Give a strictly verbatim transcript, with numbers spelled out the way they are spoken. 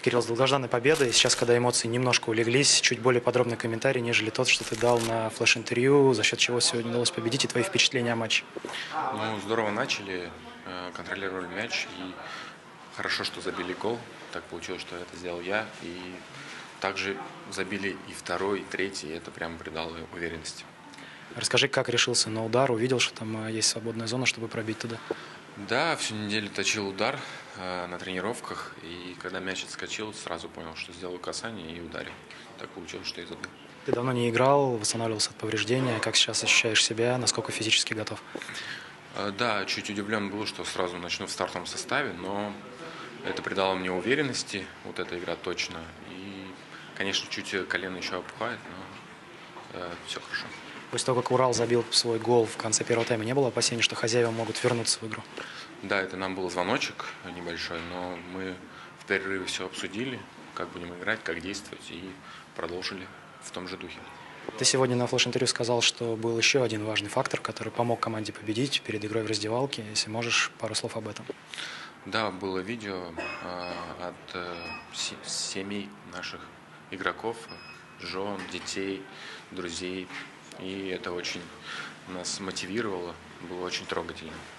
Кирилл, с долгожданной победой. Сейчас, когда эмоции немножко улеглись, чуть более подробный комментарий, нежели тот, что ты дал на флеш-интервью, за счет чего сегодня удалось победить, и твои впечатления о матче. Ну, здорово начали, э, контролировали мяч, и хорошо, что забили гол. Так получилось, что это сделал я, и также забили и второй, и третий, и это прям придало уверенности. Расскажи, как решился на удар, увидел, что там э, есть свободная зона, чтобы пробить туда. Да, всю неделю точил удар э, на тренировках, и когда мяч отскочил, сразу понял, что сделаю касание и ударил. Так получилось, что и забил. Ты давно не играл, восстанавливался от повреждения. Как сейчас ощущаешь себя, насколько физически готов? Э, Да, чуть удивлен был, что сразу начну в стартовом составе, но это придало мне уверенности, вот эта игра точно. И, конечно, чуть колено еще опухает, но э, все хорошо. После того, как Урал забил свой гол в конце первого тайма, не было опасений, что хозяева могут вернуться в игру? Да, это нам был звоночек небольшой, но мы в перерыве все обсудили, как будем играть, как действовать, и продолжили в том же духе. Ты сегодня на флеш-интервью сказал, что был еще один важный фактор, который помог команде победить перед игрой в раздевалке. Если можешь, пару слов об этом. Да, было видео э, от э, се- семей наших игроков, жен, детей, друзей. И это очень нас мотивировало, было очень трогательно.